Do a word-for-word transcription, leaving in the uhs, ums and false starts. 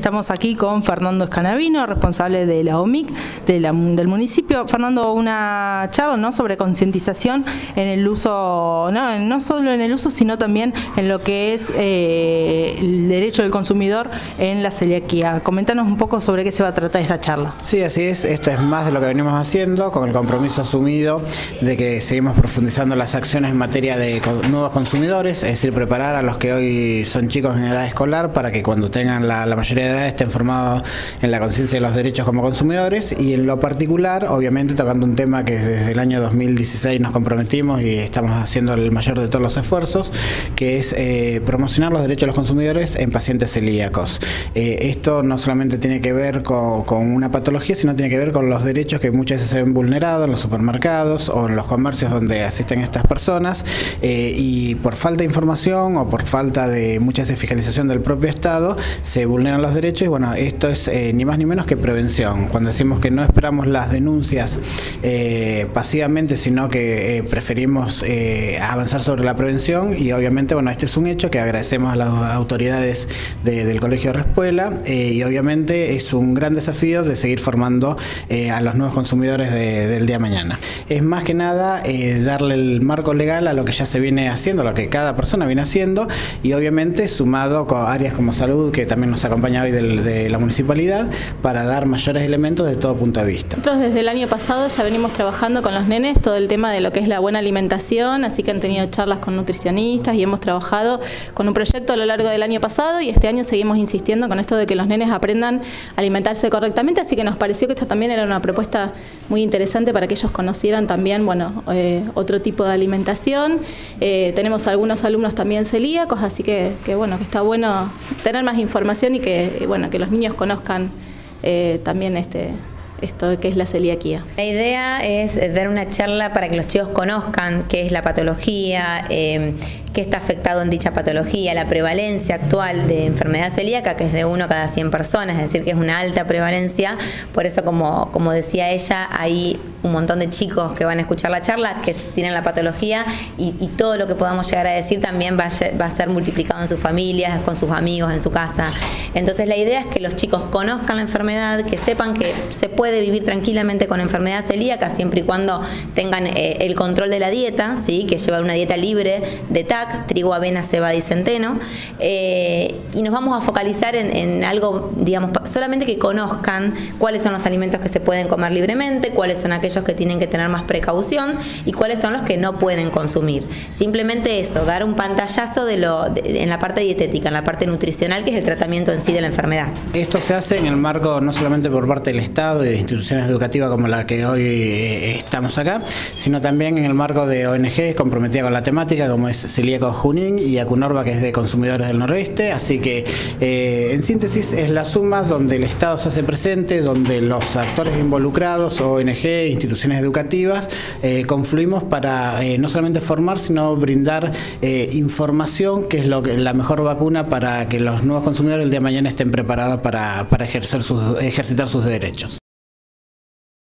estamos aquí con Fernando Escanavino, responsable de la O M I C de la, del municipio. Fernando, una charla, ¿no?, sobre concientización en el uso, no, no solo en el uso, sino también en lo que es eh, el derecho del consumidor en la celiaquía. Comentanos un poco sobre qué se va a tratar esta charla. Sí, así es. Esto es más de lo que venimos haciendo, con el compromiso asumido de que seguimos profundizando las acciones en materia de nuevos consumidores, es decir, preparar a los que hoy son chicos en edad escolar para que cuando tengan la, la mayoría de edad estén formados en la conciencia de los derechos como consumidores, y en lo particular, obviamente, tocando un tema que desde el año dos mil dieciséis nos comprometimos y estamos haciendo el mayor de todos los esfuerzos, que es eh, promocionar los derechos de los consumidores en pacientes celíacos. Eh, esto no solamente tiene que ver con, con una patología, sino tiene que ver con los derechos que muchas veces se ven vulnerados en los supermercados o en los comercios donde asisten estas personas, eh, y por falta de información o por falta de muchas veces fiscalización del propio Estado se vulneran los derechos. Y bueno, esto es eh, ni más ni menos que prevención. Cuando decimos que no esperamos las denuncias eh, pasivamente, sino que eh, preferimos eh, avanzar sobre la prevención, y obviamente, bueno, este es un hecho que agradecemos a las autoridades de, del Colegio Respuela, eh, y obviamente es un gran desafío de seguir formando eh, a los nuevos consumidores de, del día de mañana. Es más que nada eh, darle el marco legal a lo que ya se viene haciendo, lo que cada persona viene haciendo, y obviamente sumado con áreas como salud, que también nos acompaña hoy del, de la municipalidad, para dar mayores elementos de todo punto de vista. Nosotros desde el año pasado ya venimos trabajando con los nenes todo el tema de lo que es la buena alimentación, así que han tenido charlas con nutricionistas y hemos trabajado con un proyecto a lo largo del año pasado, y este año seguimos insistiendo con esto de que los nenes aprendan a alimentarse correctamente, así que nos pareció que esto también era una propuesta muy interesante para que ellos conocieran también, bueno, eh, otro tipo de alimentación. Eh, tenemos algunos alumnos también celíacos, así que, que bueno, que está bueno tener más información y que, bueno, que los niños conozcan eh, también este esto que es la celiaquía. La idea es dar una charla para que los chicos conozcan qué es la patología, eh, qué está afectado en dicha patología, la prevalencia actual de enfermedad celíaca, que es de uno cada cien personas, es decir, que es una alta prevalencia. Por eso, como, como decía ella, hay un montón de chicos que van a escuchar la charla que tienen la patología, y, y todo lo que podamos llegar a decir también va a, va a ser multiplicado en sus familias, con sus amigos, en su casa. Entonces la idea es que los chicos conozcan la enfermedad, que sepan que se puede vivir tranquilamente con enfermedad celíaca siempre y cuando tengan eh, el control de la dieta, ¿sí?, que lleva una dieta libre de T A C, trigo, avena, cebada y centeno, eh, y nos vamos a focalizar en, en algo, digamos, solamente que conozcan cuáles son los alimentos que se pueden comer libremente, cuáles son aquellos que tienen que tener más precaución y cuáles son los que no pueden consumir. Simplemente eso, dar un pantallazo de lo, de, en la parte dietética, en la parte nutricional, que es el tratamiento en sí de la enfermedad. Esto se hace en el marco no solamente por parte del Estado y de instituciones educativas como la que hoy eh, estamos acá, sino también en el marco de O N G comprometida con la temática, como es Celíacos Junín y Acunorva, que es de Consumidores del Noroeste. Así que, eh, en síntesis, es la suma donde el Estado se hace presente, donde los actores involucrados, O N G, instituciones educativas, eh, confluimos para eh, no solamente formar, sino brindar eh, información, que es lo que, la mejor vacuna para que los nuevos consumidores el día de mañana estén preparados para, para ejercer sus, ejercitar sus derechos.